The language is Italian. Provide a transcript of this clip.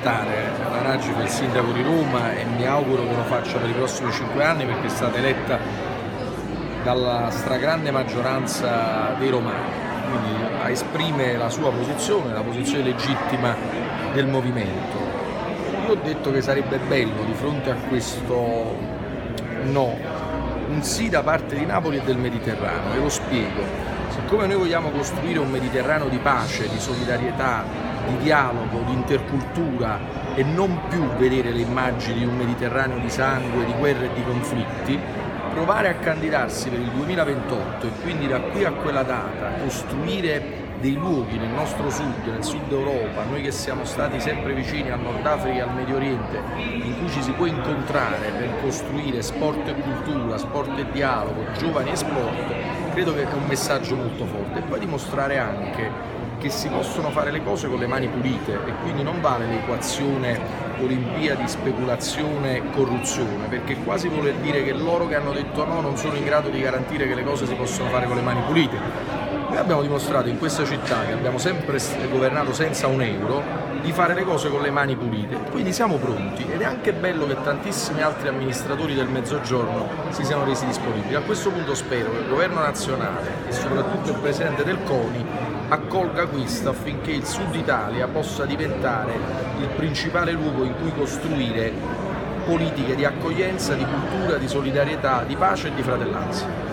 restare all'anagrafe il sindaco di Roma e mi auguro che lo faccia per i prossimi 5 anni, perché è stata eletta dalla stragrande maggioranza dei romani, quindi esprime la sua posizione, la posizione legittima del movimento. Io ho detto che sarebbe bello, di fronte a questo no, un sì da parte di Napoli e del Mediterraneo, e lo spiego. Siccome noi vogliamo costruire un Mediterraneo di pace, di solidarietà, di dialogo, di intercultura, e non più vedere le immagini di un Mediterraneo di sangue, di guerre e di conflitti, provare a candidarsi per il 2028 e quindi da qui a quella data costruire dei luoghi nel nostro sud, nel sud Europa, noi che siamo stati sempre vicini al Nord Africa e al Medio Oriente, in cui ci si può incontrare per costruire sport e cultura, sport e dialogo, giovani e sport, credo che è un messaggio molto forte. E poi dimostrare anche che si possono fare le cose con le mani pulite, e quindi non vale l'equazione Olimpiadi, speculazione, corruzione, perché quasi vuol dire che loro che hanno detto no non sono in grado di garantire che le cose si possono fare con le mani pulite. Noi abbiamo dimostrato in questa città, che abbiamo sempre governato senza un euro, di fare le cose con le mani pulite, quindi siamo pronti, ed è anche bello che tantissimi altri amministratori del Mezzogiorno si siano resi disponibili. A questo punto spero che il governo nazionale e soprattutto il presidente del CONI accolga questo, affinché il Sud Italia possa diventare il principale luogo in cui costruire politiche di accoglienza, di cultura, di solidarietà, di pace e di fratellanza.